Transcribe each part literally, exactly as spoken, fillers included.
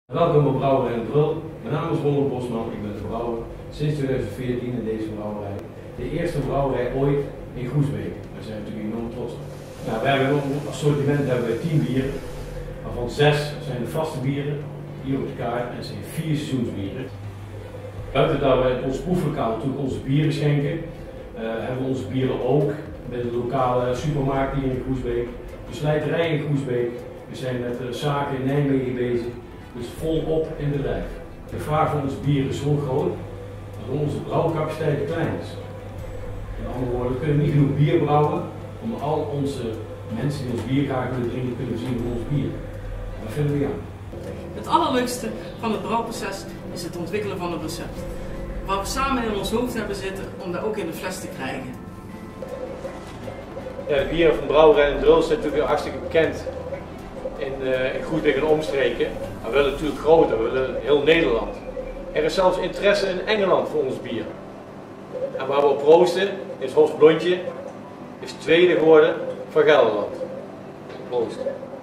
Welkom op Brouwerij en Drul. Mijn naam is Ronald Bosman, ik ben de brouwer sinds twintig veertien in deze brouwerij. De eerste brouwerij ooit in Groesbeek. Daar zijn we natuurlijk enorm trots op. Nou, we hebben een assortiment hebben we tien bieren, waarvan zes zijn de vaste bieren, hier op de kaart, en zijn vier seizoensbieren. Buiten dat we in ons proeflokaal natuurlijk onze bieren schenken, uh, hebben we onze bieren ook bij de lokale supermarkt hier in Groesbeek, de slijterij in Groesbeek. We zijn met uh, zaken in Nijmegen bezig. Dus volop in de lijf. De vraag van ons bier is zo groot dat onze brouwcapaciteit klein is. In andere woorden, we kunnen niet genoeg bier brouwen om al onze mensen die ons bier graag willen drinken kunnen zien van ons bier. En dat vinden we aan. Het allerleukste van het brouwproces is het ontwikkelen van een recept. Waar we samen in ons hoofd hebben zitten om dat ook in de fles te krijgen. Ja, de bieren van Brouwerij en Drul zijn natuurlijk hartstikke bekend in, uh, in Groesbeek en omstreken. Maar we willen natuurlijk groter, we willen heel Nederland. Er is zelfs interesse in Engeland voor ons bier. En waar we op proosten is Hofs Blondje, is tweede geworden van Gelderland. Proost.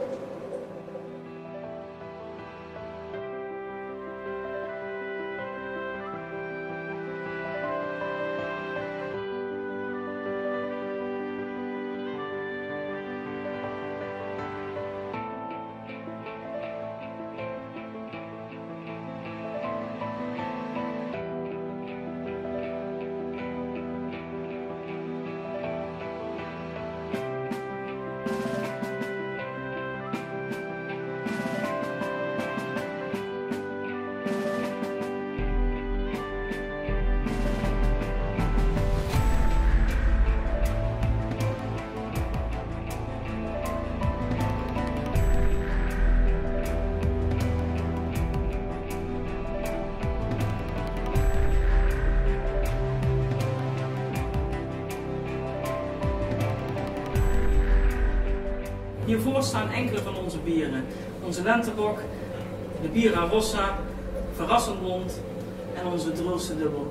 Hiervoor staan enkele van onze bieren. Onze Lentebok, de Bira Rossa, Verrassend Blond en onze Drulse Dubbel.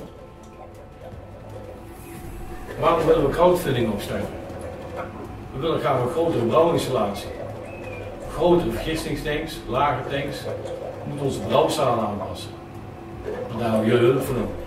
Waarom willen we crowdfunding opstarten? We willen graag een grotere brouwinstallatie. Grotere vergistingstanks, lage tanks. We moeten onze brouwzaal aanpassen. En daar hebben jullie hulp voor nodig.